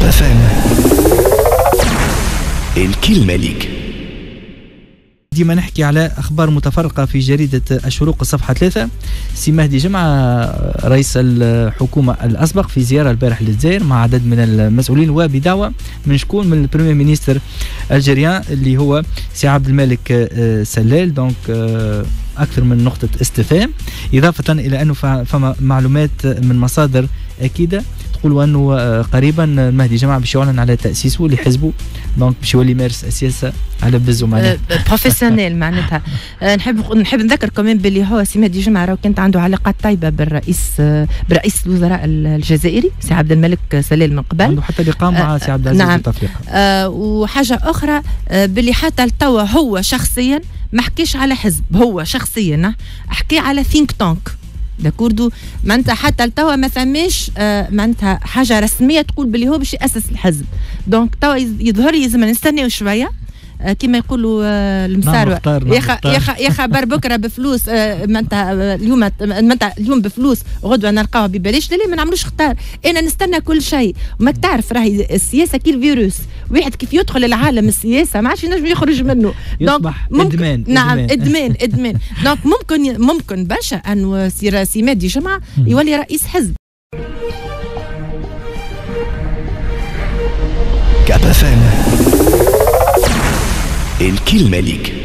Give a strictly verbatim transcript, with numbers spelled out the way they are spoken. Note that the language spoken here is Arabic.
اف ام الكلمة ليك. ديما نحكي على أخبار متفرقة في جريدة الشروق الصفحة ثلاثة. سي مهدي جمعة رئيس الحكومة الأسبق في زيارة البارح للجزائر مع عدد من المسؤولين وبدعوة من شكون من البريمير مينيستر الجيريان اللي هو سي عبد الملك سلال. دونك أكثر من نقطة استفهام، إضافة إلى أنه فما معلومات من مصادر أكيدة تقول أنه قريبا مهدي جمعة باش يعلن على تأسيسه لحزبه، دونك باش يولي يمارس السياسة على بزو معناها بروفيسيونيل معناتها. نحب نحب نذكر كمان باللي هو سي مهدي جمعة راه كانت عنده علاقات طيبة بالرئيس برئيس الوزراء الجزائري سي عبد الملك سلال من قبل، عنده حتى لقاء مع سي عبد العزيز بوتفليقة. آه وحاجة أخرى آه باللي حتى لتوا هو شخصيا ما حكيش على حزب، هو شخصيا حكي على ثينك تانك داكوردو، معناتها حتى لتوا ما ثماش آه معناتها حاجه رسميه تقول باللي هو باش ياسس الحزب. دونك توا يظهر لازم نستناو شويه آه كما يقولوا آه المساروة يا خبر بكره بفلوس آه معناتها آه اليوم معناتها اليوم بفلوس غدوه نلقاوها ببلاش. لا ما نعملوش اختار، انا نستنى كل شيء. وما تعرف راهي السياسه كي الفيروس، واحد كيف يدخل العالم السياسه ما عادش ينجم يخرج منه، يصبح ادمان. نعم ادمان ادمان. دونك ممكن ممكن برشا انه سي مهدي جمعة يولي رئيس حزب. كاب اف ام الكلمة ليك.